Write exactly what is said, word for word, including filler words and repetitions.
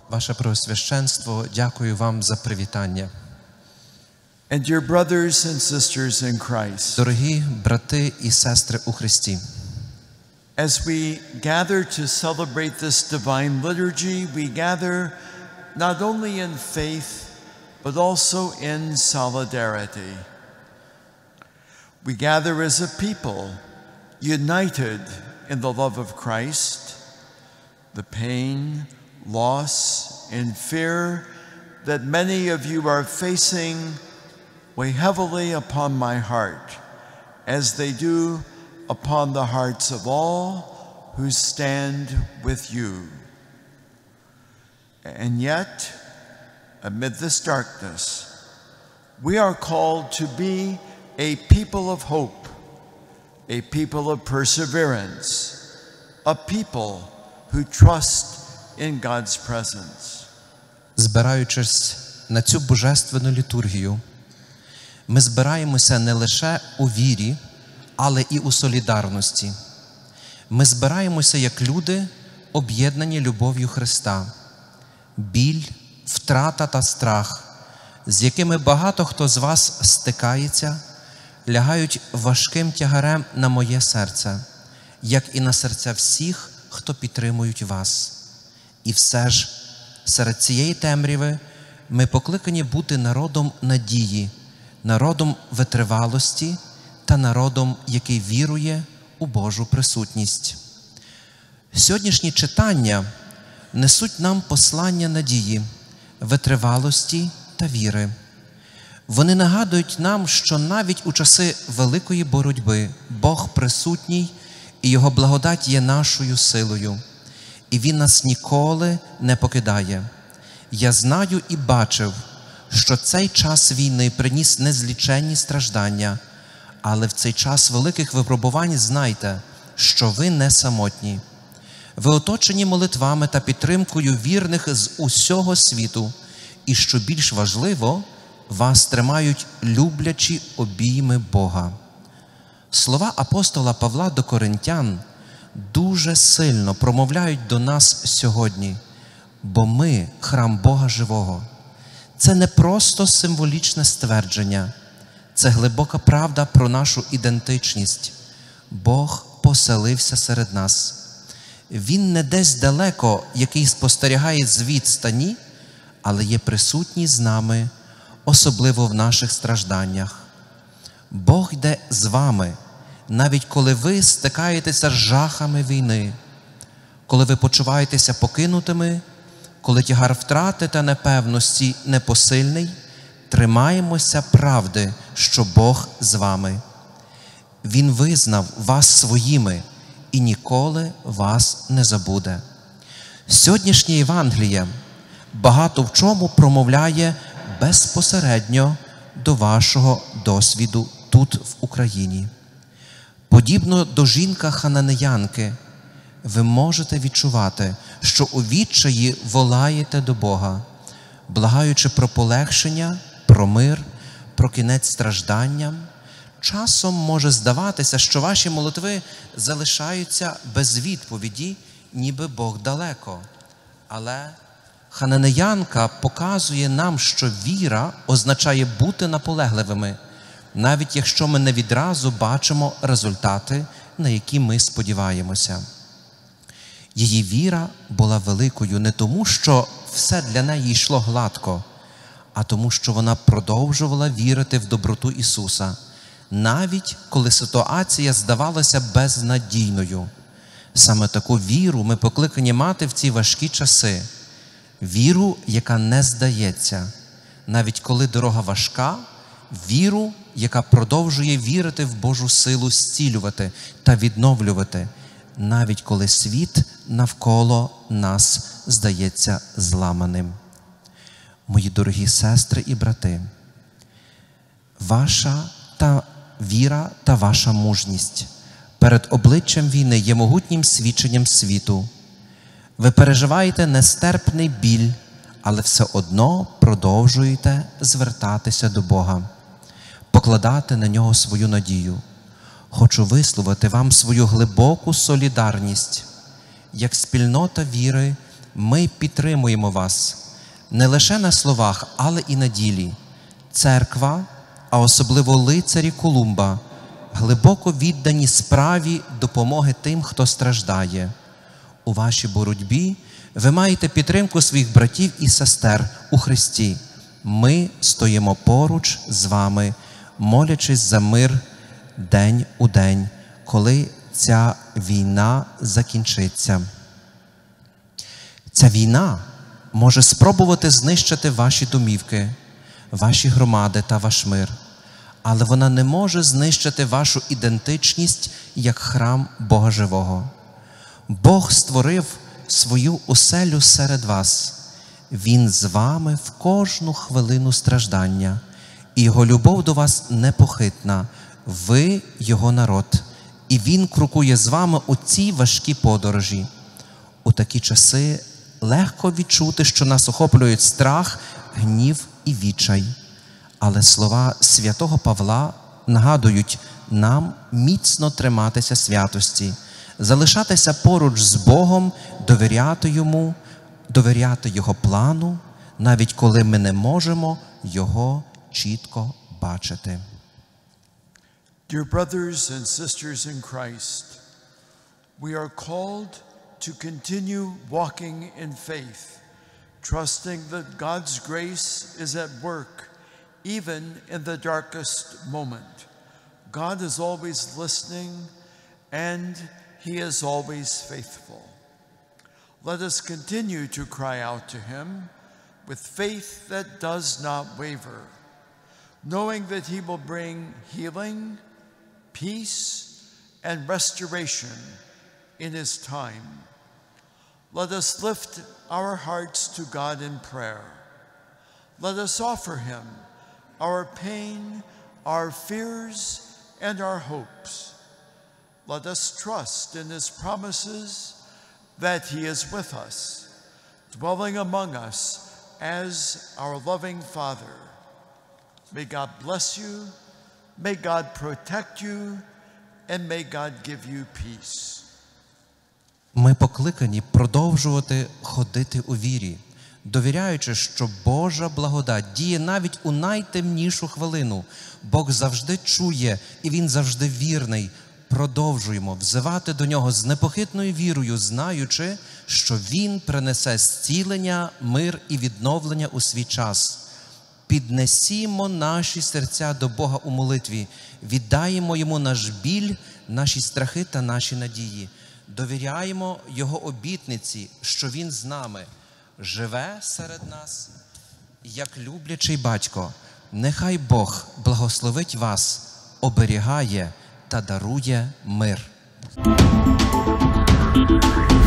Ваше Преосвященство, дякую вам за привітання. And dear brothers and sisters in Christ, Дорогі брати і сестри у Христі, as we gather to celebrate this divine liturgy, we gather not only in faith, but also in solidarity. We gather as a people, united in the love of Christ. The pain, loss, and fear that many of you are facing weigh heavily upon my heart, as they do upon the hearts of all who stand with you. And yet, amid this darkness, we are called to be a people of hope, a people of perseverance, a people who trust in God's presence. Збираючись на цю божественну літургію, ми збираємося не лише у вірі, але і у солідарності. Ми збираємося як люди, об'єднані любов'ю Христа. Біль, втрата та страх, з якими багато хто з вас стикається, лягають важким тягарем на моє серце, як і на серця всіх, хто підтримують вас. І все ж, серед цієї темряви ми покликані бути народом надії, народом витривалості та народом, який вірує у Божу присутність. Сьогоднішні читання несуть нам послання надії, витривалості та віри. Вони нагадують нам, що навіть у часи великої боротьби Бог присутній і Його благодать є нашою силою. І Він нас ніколи не покидає. Я знаю і бачив, що цей час війни приніс незліченні страждання, але в цей час великих випробувань знайте, що ви не самотні. Ви оточені молитвами та підтримкою вірних з усього світу, і, що більш важливо, вас тримають люблячі обійми Бога. Слова апостола Павла до Коринтян дуже сильно промовляють до нас сьогодні, бо ми – храм Бога живого. Це не просто символічне ствердження, це глибока правда про нашу ідентичність. Бог поселився серед нас. Він не десь далеко, який спостерігає з відстані, але є присутній з нами, особливо в наших стражданнях. Бог йде з вами, навіть коли ви стикаєтеся з жахами війни, коли ви почуваєтеся покинутими, коли тягар втрати та непевності непосильний, тримаємося правди, що Бог з вами. Він визнав вас своїми і ніколи вас не забуде. Сьогоднішнє Євангеліє багато в чому промовляє безпосередньо до вашого досвіду тут, в Україні. Подібно до жінка-хананеянки, ви можете відчувати, що у відчаї волаєте до Бога, благаючи про полегшення, про мир, про кінець стражданням. Часом може здаватися, що ваші молитви залишаються без відповіді, ніби Бог далеко. Але хананеянка показує нам, що віра означає бути наполегливими, навіть якщо ми не відразу бачимо результати, на які ми сподіваємося. Її віра була великою не тому, що все для неї йшло гладко, а тому, що вона продовжувала вірити в доброту Ісуса, навіть коли ситуація здавалася безнадійною. Саме таку віру ми покликані мати в ці важкі часи. Віру, яка не здається, навіть коли дорога важка, віру, яка продовжує вірити в Божу силу зцілювати та відновлювати, навіть коли світ навколо нас здається зламаним. Мої дорогі сестри і брати, ваша та віра та ваша мужність перед обличчям війни є могутнім свідченням світу. Ви переживаєте нестерпний біль, але все одно продовжуєте звертатися до Бога, покладати на Нього свою надію. Хочу висловити вам свою глибоку солідарність. Як спільнота віри Ми підтримуємо вас не лише на словах, але і на ділі. Церква, а особливо лицарі Колумба, глибоко віддані справі допомоги тим, хто страждає. У вашій боротьбі ви маєте підтримку своїх братів і сестер у Христі. Ми стоїмо поруч з вами, молячись за мир день у день, коли ця війна закінчиться. Ця війна може спробувати знищити ваші домівки, ваші громади та ваш мир, але вона не може знищити вашу ідентичність як храм Бога живого. Бог створив свою оселю серед вас. Він з вами в кожну хвилину страждання, і Його любов до вас непохитна. Ви – Його народ, і Він крокує з вами у цій важкій подорожі. У такі часи легко відчути, що нас охоплюють страх, гнів і відчай. Але слова святого Павла нагадують нам міцно триматися святості, залишатися поруч з Богом, довіряти Йому, довіряти Його плану, навіть коли ми не можемо Його чітко бачити. Dear brothers and sisters in Christ, we are called to continue walking in faith, trusting that God's grace is at work, even in the darkest moment. God is always listening, and He is always faithful. Let us continue to cry out to Him with faith that does not waver, knowing that He will bring healing, peace, and restoration in His time. Let us lift our hearts to God in prayer. Let us offer Him our pain, our fears, and our hopes. Let us trust in His promises that He is with us, dwelling among us as our loving Father. May God bless you, may God protect you, and may God give you peace. Ми покликані продовжувати ходити у вірі, довіряючи, що Божа благодать діє навіть у найтемнішу хвилину. Бог завжди чує, і Він завжди вірний. Продовжуємо взивати до Нього з непохитною вірою, знаючи, що Він принесе зцілення, мир і відновлення у свій час. Піднесімо наші серця до Бога у молитві, віддаємо Йому наш біль, наші страхи та наші надії. Довіряємо Його обітниці, що Він з нами, живе серед нас, як люблячий батько. Нехай Бог благословить вас, оберігає та дарує мир.